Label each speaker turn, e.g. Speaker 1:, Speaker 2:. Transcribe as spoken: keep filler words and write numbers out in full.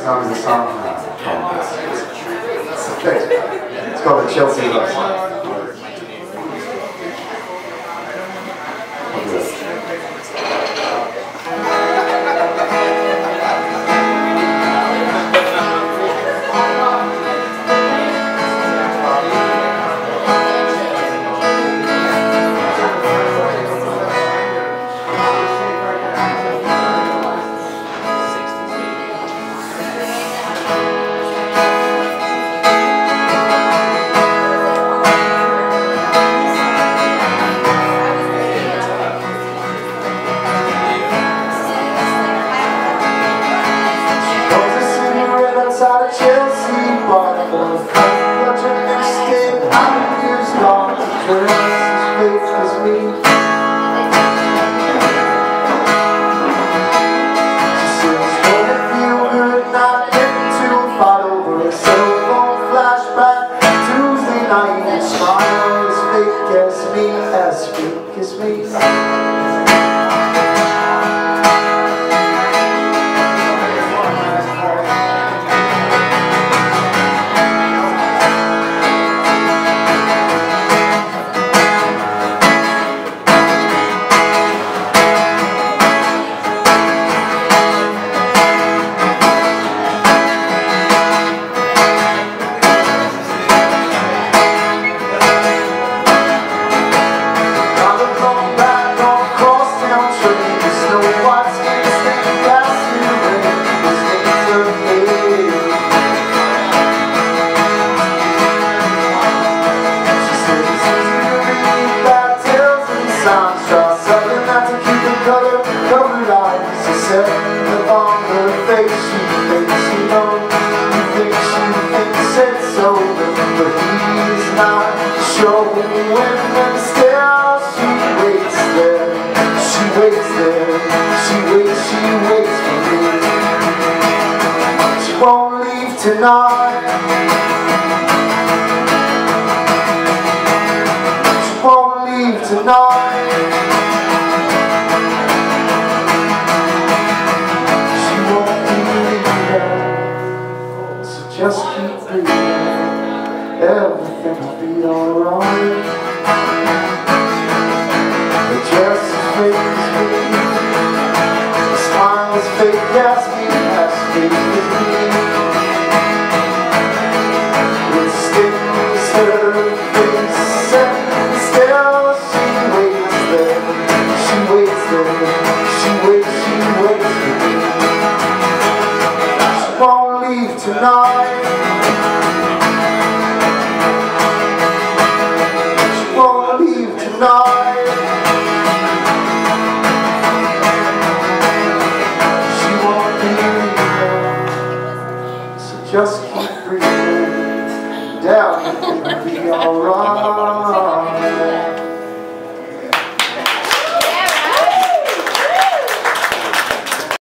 Speaker 1: song is a song uh, called uh, it's, a it's called the Chelsea Love Song.
Speaker 2: Outside of Chelsea, but for a couple of next day, I'm years long, dressed as fake as me. She says, don't it feel good not getting to a fight over a cell phone flashback Tuesday night, and smile as fake as me, as fake as me. On her face, she thinks you know, you think she thinks it's over, but he's not showing, and still she waits there, she waits there, she waits, she waits for me. She won't leave tonight, she won't leave tonight. Just keep breathing, everything will be alright. But just as fake as me, the smile as fake as me, as fake as me. It stings her face, and still she waits there, she waits there, she waits, she waits for me. She won't leave tonight. Tonight, she won't be here, so just keep breathing, down, it'll be alright.